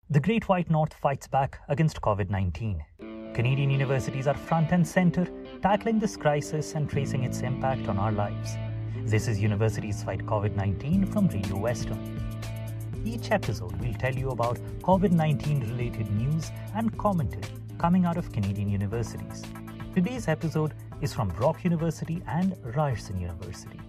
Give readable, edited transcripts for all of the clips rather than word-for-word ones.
The Great White North fights back against COVID-19. Canadian universities are front and center, tackling this crisis and tracing its impact on our lives. This is Universities Fight COVID-19 from Radio Western. Each episode will tell you about COVID-19 related news and commentary coming out of Canadian universities. Today's episode is from Brock University and Ryerson University.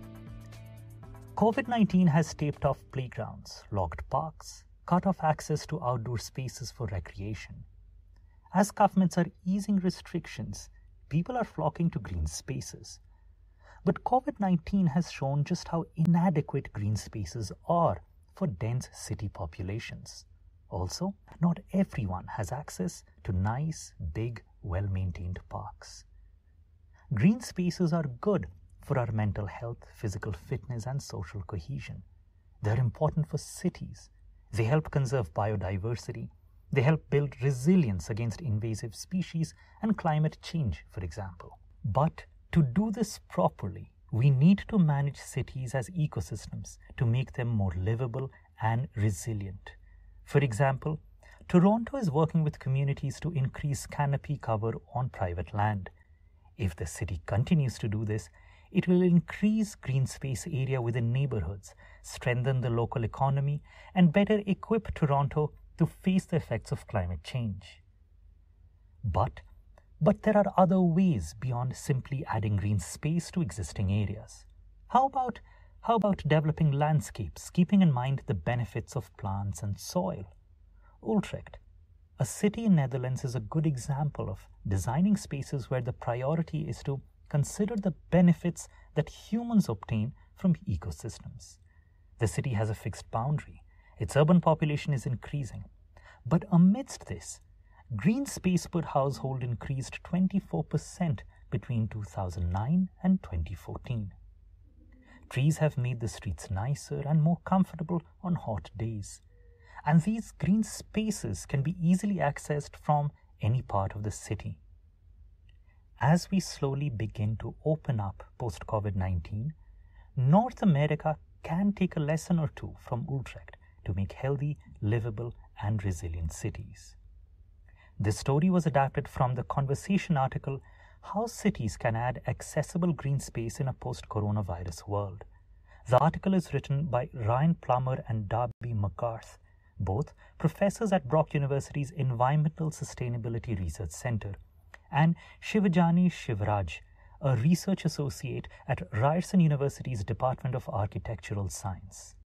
COVID-19 has taped off playgrounds, locked parks, cut off access to outdoor spaces for recreation. As governments are easing restrictions, people are flocking to green spaces. But COVID-19 has shown just how inadequate green spaces are for dense city populations. Also, not everyone has access to nice, big, well-maintained parks. Green spaces are good for our mental health, physical fitness, and social cohesion. They are important for cities. They help conserve biodiversity. They help build resilience against invasive species and climate change, for example. But to do this properly, we need to manage cities as ecosystems to make them more livable and resilient. For example, Toronto is working with communities to increase canopy cover on private land. If the city continues to do this, it will increase green space area within neighborhoods, strengthen the local economy, and better equip Toronto to face the effects of climate change. But there are other ways beyond simply adding green space to existing areas. How about developing landscapes, keeping in mind the benefits of plants and soil? Utrecht, a city in Netherlands, is a good example of designing spaces where the priority is to consider the benefits that humans obtain from ecosystems. The city has a fixed boundary. Its urban population is increasing. But amidst this, green space per household increased 24% between 2009 and 2014. Trees have made the streets nicer and more comfortable on hot days. And these green spaces can be easily accessed from any part of the city. As we slowly begin to open up post-COVID-19, North America can take a lesson or two from Utrecht to make healthy, livable, and resilient cities. This story was adapted from the Conversation article, How Cities Can Add Accessible Green Space in a Post-Coronavirus World. The article is written by Ryan Plummer and Darby McGarth, both professors at Brock University's Environmental Sustainability Research Center, and Shivajani Shivraj, a research associate at Ryerson University's Department of Architectural Science.